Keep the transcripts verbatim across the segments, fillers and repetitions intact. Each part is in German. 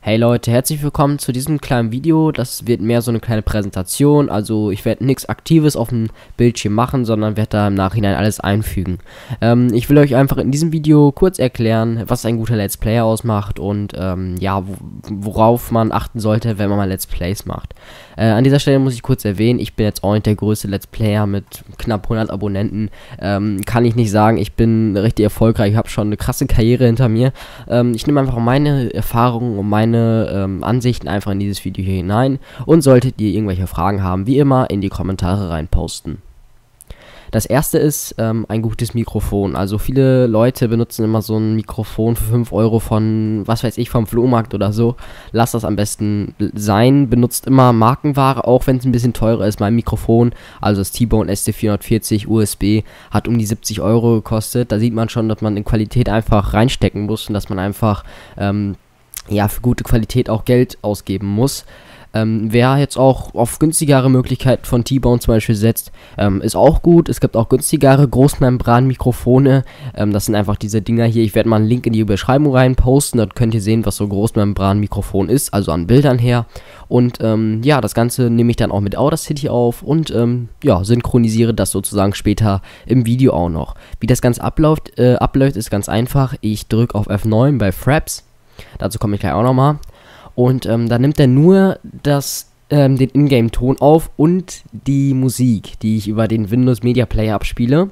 Hey Leute, herzlich willkommen zu diesem kleinen Video. Das wird mehr so eine kleine Präsentation, also ich werde nichts Aktives auf dem Bildschirm machen, sondern werde da im Nachhinein alles einfügen. Ähm, ich will euch einfach in diesem Video kurz erklären, was ein guter Let's Player ausmacht und ähm, ja, worauf man achten sollte, wenn man mal Let's Plays macht. Äh, an dieser Stelle muss ich kurz erwähnen, ich bin jetzt auch nicht der größte Let's Player mit knapp hundert Abonnenten. Ähm, kann ich nicht sagen, ich bin richtig erfolgreich, ich habe schon eine krasse Karriere hinter mir. Ähm, ich nehme einfach meine Erfahrungen und meine ähm, Ansichten einfach in dieses Video hier hinein und solltet ihr irgendwelche Fragen haben, wie immer in die Kommentare rein posten. Das erste ist ähm, ein gutes Mikrofon. Also viele Leute benutzen immer so ein Mikrofon für fünf Euro von, was weiß ich, vom Flohmarkt oder so. Lasst das am besten sein. Benutzt immer Markenware, auch wenn es ein bisschen teurer ist. Mein Mikrofon, also das T-Bone S T vierhundertvierzig U S B, hat um die siebzig Euro gekostet. Da sieht man schon, dass man in Qualität einfach reinstecken muss und dass man einfach ähm, ja, für gute Qualität auch Geld ausgeben muss. Ähm, wer jetzt auch auf günstigere Möglichkeiten von T-Bone zum Beispiel setzt, ähm, ist auch gut. Es gibt auch günstigere Großmembran-Mikrofone. Ähm, das sind einfach diese Dinger hier. Ich werde mal einen Link in die Beschreibung rein posten. Dort könnt ihr sehen, was so Großmembran-Mikrofon ist, also an Bildern her. Und ähm, ja, das Ganze nehme ich dann auch mit Audacity auf und ähm, ja, synchronisiere das sozusagen später im Video auch noch. Wie das Ganze abläuft, äh, abläuft, ist ganz einfach. Ich drücke auf F neun bei Fraps. Dazu komme ich gleich auch nochmal. Und ähm, dann nimmt er nur das, ähm, den Ingame-Ton auf und die Musik, die ich über den Windows Media Player abspiele.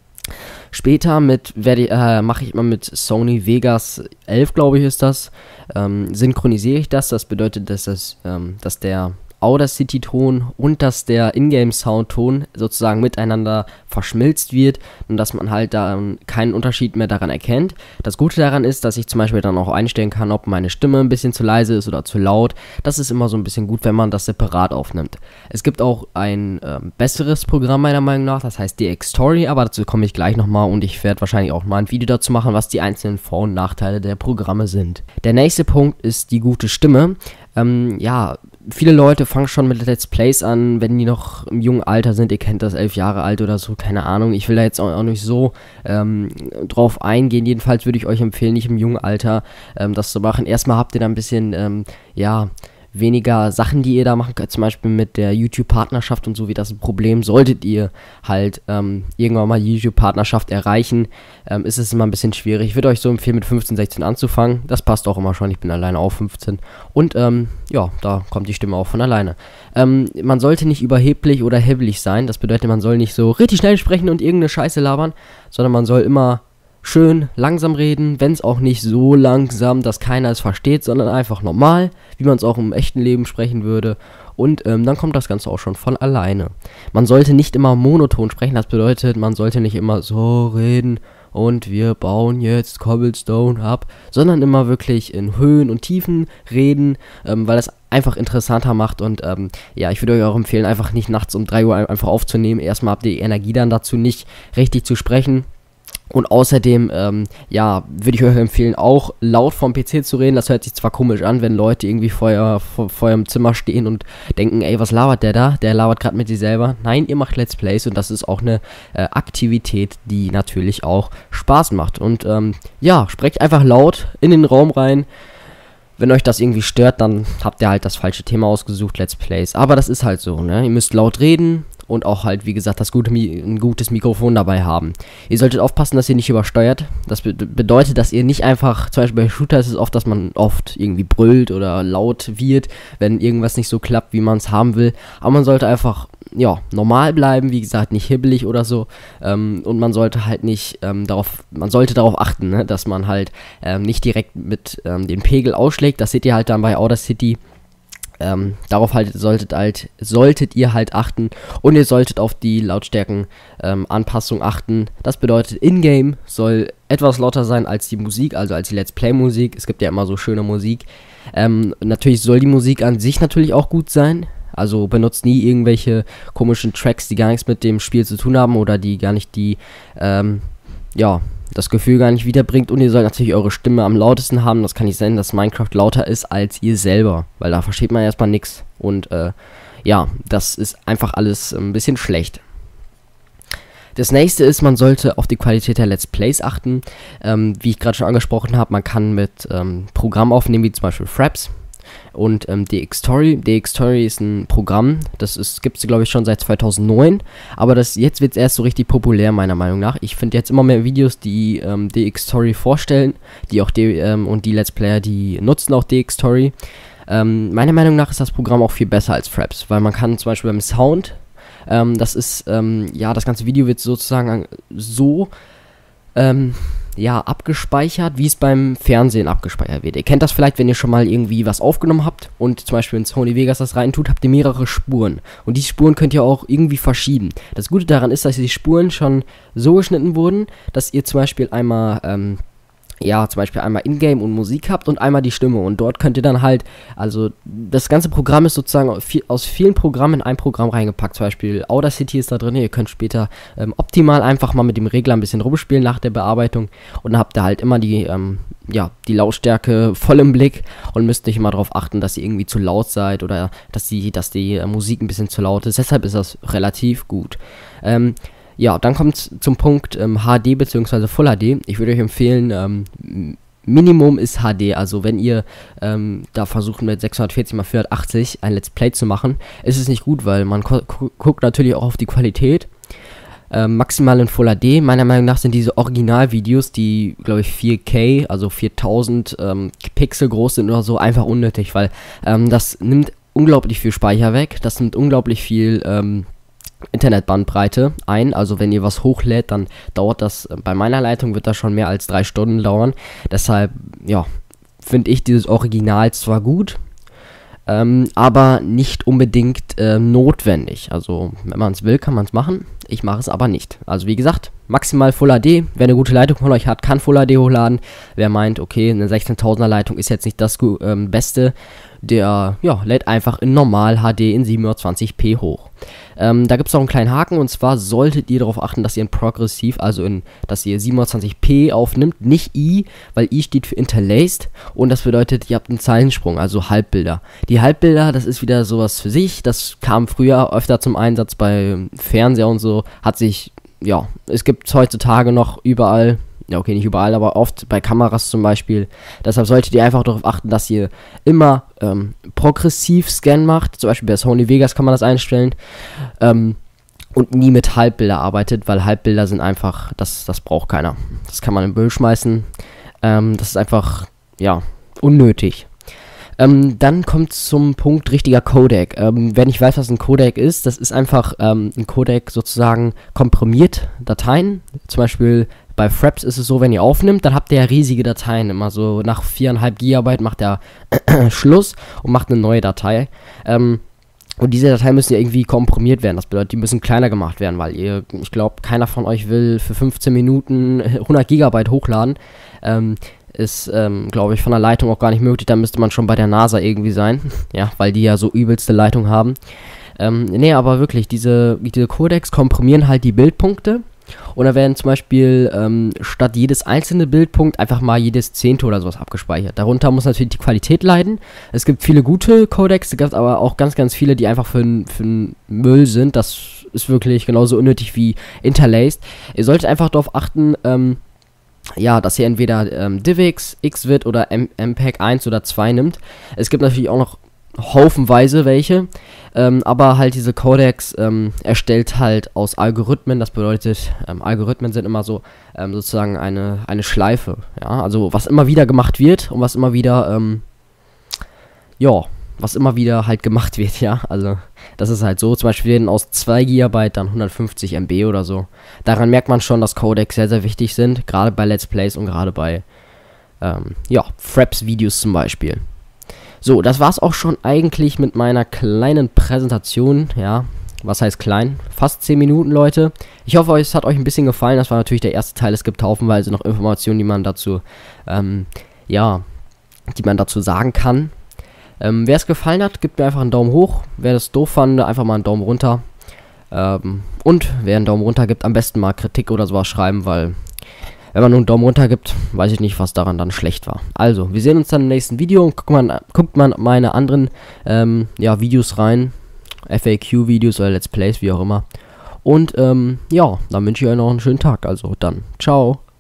Später mit äh, mache ich immer mit Sony Vegas elf, glaube ich, ist das. Ähm, synchronisiere ich das. Das bedeutet, dass, das, ähm, dass der Audacity-Ton und dass der Ingame-Sound-Ton sozusagen miteinander verschmilzt wird und dass man halt da keinen Unterschied mehr daran erkennt. Das Gute daran ist, dass ich zum Beispiel dann auch einstellen kann, ob meine Stimme ein bisschen zu leise ist oder zu laut. Das ist immer so ein bisschen gut, wenn man das separat aufnimmt. Es gibt auch ein ähm, besseres Programm meiner Meinung nach, das heißt D X Story, aber dazu komme ich gleich nochmal und ich werde wahrscheinlich auch mal ein Video dazu machen, was die einzelnen Vor- und Nachteile der Programme sind. Der nächste Punkt ist die gute Stimme. Ähm, ja, viele Leute fangen schon mit Let's Plays an, wenn die noch im jungen Alter sind. Ihr kennt das, elf Jahre alt oder so, keine Ahnung. Ich will da jetzt auch, auch nicht so ähm, drauf eingehen. Jedenfalls würde ich euch empfehlen, nicht im jungen Alter ähm, das zu machen. Erstmal habt ihr da ein bisschen, ähm, ja, weniger Sachen, die ihr da machen könnt, zum Beispiel mit der YouTube-Partnerschaft und so wie das ein Problem. Solltet ihr halt ähm, irgendwann mal YouTube-Partnerschaft erreichen, ähm, ist es immer ein bisschen schwierig. Ich würde euch so empfehlen, mit fünfzehn, sechzehn anzufangen. Das passt auch immer schon, ich bin alleine auf fünfzehn. Und ähm, ja, da kommt die Stimme auch von alleine. Ähm, man sollte nicht überheblich oder hibbelig sein. Das bedeutet, man soll nicht so richtig schnell sprechen und irgendeine Scheiße labern, sondern man soll immer schön langsam reden, wenn es auch nicht so langsam, dass keiner es versteht, sondern einfach normal, wie man es auch im echten Leben sprechen würde. Und ähm, dann kommt das Ganze auch schon von alleine. Man sollte nicht immer monoton sprechen, das bedeutet, man sollte nicht immer so reden und wir bauen jetzt Cobblestone ab, sondern immer wirklich in Höhen und Tiefen reden, ähm, weil das einfach interessanter macht und ähm, ja, ich würde euch auch empfehlen, einfach nicht nachts um drei Uhr einfach aufzunehmen. Erstmal habt ihr die Energie dann dazu nicht, richtig zu sprechen. Und außerdem, ähm, ja, würde ich euch empfehlen, auch laut vom P C zu reden. Das hört sich zwar komisch an, wenn Leute irgendwie vor, euer, vor, vor eurem Zimmer stehen und denken, ey, was labert der da? Der labert gerade mit sich selber. Nein, ihr macht Let's Plays und das ist auch eine äh, Aktivität, die natürlich auch Spaß macht. Und ähm, ja, sprecht einfach laut in den Raum rein. Wenn euch das irgendwie stört, dann habt ihr halt das falsche Thema ausgesucht, Let's Plays. Aber das ist halt so, ne? Ihr müsst laut reden. Und auch halt, wie gesagt, das gute Mi- ein gutes Mikrofon dabei haben. Ihr solltet aufpassen, dass ihr nicht übersteuert. Das be- bedeutet, dass ihr nicht einfach, zum Beispiel bei Shooter ist es oft, dass man oft irgendwie brüllt oder laut wird, wenn irgendwas nicht so klappt, wie man es haben will. Aber man sollte einfach, ja, normal bleiben, wie gesagt, nicht hibbelig oder so. Ähm, und man sollte halt nicht ähm, darauf, man sollte darauf achten, ne, dass man halt ähm, nicht direkt mit ähm, dem Pegel ausschlägt. Das seht ihr halt dann bei Audacity. Ähm, darauf halt solltet, halt, solltet ihr halt achten und ihr solltet auf die Lautstärken-Anpassung ähm, achten. Das bedeutet, in-game soll etwas lauter sein als die Musik, also als die Let's Play-Musik. Es gibt ja immer so schöne Musik. Ähm, natürlich soll die Musik an sich natürlich auch gut sein. Also benutzt nie irgendwelche komischen Tracks, die gar nichts mit dem Spiel zu tun haben oder die gar nicht die, ähm, ja, das Gefühl gar nicht wiederbringt. Und ihr sollt natürlich eure Stimme am lautesten haben. Das kann nicht sein, dass Minecraft lauter ist als ihr selber, weil da versteht man erstmal nichts. Und äh, ja, das ist einfach alles ein bisschen schlecht. Das nächste ist, man sollte auf die Qualität der Let's Plays achten. Ähm, wie ich gerade schon angesprochen habe, man kann mit ähm, Programmen aufnehmen, wie zum Beispiel Fraps. und ähm, DxTory. DxTory ist ein Programm, das gibt es glaube ich schon seit zweitausendneun, aber das, jetzt wird es erst so richtig populär meiner Meinung nach. Ich finde jetzt immer mehr Videos, die ähm, DxTory vorstellen, die auch D ähm, und die Let's Player, die nutzen auch DxTory. Ähm, meiner Meinung nach ist das Programm auch viel besser als Fraps, weil man kann zum Beispiel beim Sound, ähm, das ist, ähm, ja, das ganze Video wird sozusagen so, ähm, ja, abgespeichert, wie es beim Fernsehen abgespeichert wird. Ihr kennt das vielleicht, wenn ihr schon mal irgendwie was aufgenommen habt und zum Beispiel in Sony Vegas das rein tut, habt ihr mehrere Spuren. Und die Spuren könnt ihr auch irgendwie verschieben. Das Gute daran ist, dass die Spuren schon so geschnitten wurden, dass ihr zum Beispiel einmal, ähm, ja, zum Beispiel einmal Ingame und Musik habt und einmal die Stimme. Und dort könnt ihr dann halt, also das ganze Programm ist sozusagen aus vielen Programmen in ein Programm reingepackt. Zum Beispiel Audacity ist da drin. Ihr könnt später ähm, optimal einfach mal mit dem Regler ein bisschen rumspielen nach der Bearbeitung. Und dann habt ihr halt immer die, ähm, ja, die Lautstärke voll im Blick und müsst nicht immer darauf achten, dass ihr irgendwie zu laut seid oder dass die, dass die äh, Musik ein bisschen zu laut ist. Deshalb ist das relativ gut. Ähm, Ja, dann kommt es zum Punkt ähm, H D bzw. Full H D. Ich würde euch empfehlen, ähm, Minimum ist H D. Also wenn ihr ähm, da versucht mit sechshundertvierzig mal vierhundertachtzig ein Let's Play zu machen, ist es nicht gut, weil man guckt natürlich auch auf die Qualität. Ähm, maximal in Full H D. Meiner Meinung nach sind diese Originalvideos, die, glaube ich, vier K, also viertausend ähm, Pixel groß sind oder so, einfach unnötig, weil ähm, das nimmt unglaublich viel Speicher weg. Das nimmt unglaublich viel ähm, Internetbandbreite ein, also wenn ihr was hochlädt, dann dauert das, bei meiner Leitung wird das schon mehr als drei Stunden dauern, deshalb, ja, finde ich dieses Original zwar gut, ähm, aber nicht unbedingt äh, notwendig, also wenn man es will, kann man es machen, ich mache es aber nicht, also wie gesagt, maximal Full H D, wer eine gute Leitung von euch hat, kann Full H D hochladen, wer meint, okay, eine sechzehntausender Leitung ist jetzt nicht das ähm, Beste, der, ja, lädt einfach in Normal H D in siebenhundertzwanzig p hoch. Ähm, da gibt es noch einen kleinen Haken, und zwar solltet ihr darauf achten, dass ihr in Progressiv, also in, dass ihr siebenhundertzwanzig p aufnimmt, nicht I, weil I steht für Interlaced, und das bedeutet, ihr habt einen Zeilensprung, also Halbbilder. Die Halbbilder, das ist wieder sowas für sich, das kam früher öfter zum Einsatz bei Fernseher und so, hat sich, ja, es gibt es heutzutage noch überall. Ja, okay, nicht überall, aber oft bei Kameras zum Beispiel. Deshalb solltet ihr einfach darauf achten, dass ihr immer ähm, progressiv Scan macht. Zum Beispiel bei Sony Vegas kann man das einstellen. Ähm, und nie mit Halbbilder arbeitet, weil Halbbilder sind einfach, das, das braucht keiner. Das kann man im Müll schmeißen. Ähm, das ist einfach, ja, unnötig. Ähm, dann kommt zum Punkt richtiger Codec. Ähm, wer nicht weiß, was ein Codec ist, das ist einfach ähm, ein Codec sozusagen komprimiert Dateien. Zum Beispiel bei Fraps ist es so, wenn ihr aufnimmt, dann habt ihr ja riesige Dateien. Immer so nach viereinhalb Gigabyte macht er Schluss und macht eine neue Datei. Ähm, und diese Dateien müssen ja irgendwie komprimiert werden. Das bedeutet, die müssen kleiner gemacht werden, weil ihr, ich glaube, keiner von euch will für fünfzehn Minuten hundert Gigabyte hochladen. Ähm, ist, ähm, glaube ich, von der Leitung auch gar nicht möglich. Da müsste man schon bei der NASA irgendwie sein. Ja, weil die ja so übelste Leitung haben. Ähm, nee, aber wirklich, diese, diese Codecs komprimieren halt die Bildpunkte. Und da werden zum Beispiel ähm, statt jedes einzelne Bildpunkt einfach mal jedes Zehnte oder sowas abgespeichert. Darunter muss natürlich die Qualität leiden. Es gibt viele gute Codecs, es gibt aber auch ganz, ganz viele, die einfach für, für Müll sind. Das ist wirklich genauso unnötig wie Interlaced. Ihr solltet einfach darauf achten, ähm, ja, dass ihr entweder ähm, DivX, Xvid oder M P E G eins oder zwei nimmt. Es gibt natürlich auch noch haufenweise welche, ähm, aber halt diese Codecs ähm, erstellt halt aus Algorithmen. Das bedeutet, ähm, Algorithmen sind immer so ähm, sozusagen eine, eine Schleife, ja, also was immer wieder gemacht wird und was immer wieder, ähm, ja, was immer wieder halt gemacht wird, ja, also das ist halt so, zum Beispiel werden aus zwei Gigabyte dann hundertfünfzig Megabyte oder so. Daran merkt man schon, dass Codecs sehr, sehr wichtig sind, gerade bei Let's Plays und gerade bei, ähm, ja, Fraps-Videos zum Beispiel. So, das war's auch schon eigentlich mit meiner kleinen Präsentation, ja, was heißt klein? Fast zehn Minuten, Leute. Ich hoffe, es hat euch ein bisschen gefallen, das war natürlich der erste Teil, es gibt haufenweise noch Informationen, die man dazu, ähm, ja, die man dazu sagen kann. Ähm, wer es gefallen hat, gibt mir einfach einen Daumen hoch, wer das doof fand, einfach mal einen Daumen runter. Ähm, und wer einen Daumen runter gibt, am besten mal Kritik oder sowas schreiben, weil wenn man nur einen Daumen runter gibt, weiß ich nicht, was daran dann schlecht war. Also, wir sehen uns dann im nächsten Video und guckt man, guckt man meine anderen ähm, ja, Videos rein. F A Q-Videos oder Let's Plays, wie auch immer. Und ähm, ja, dann wünsche ich euch noch einen schönen Tag. Also dann, ciao.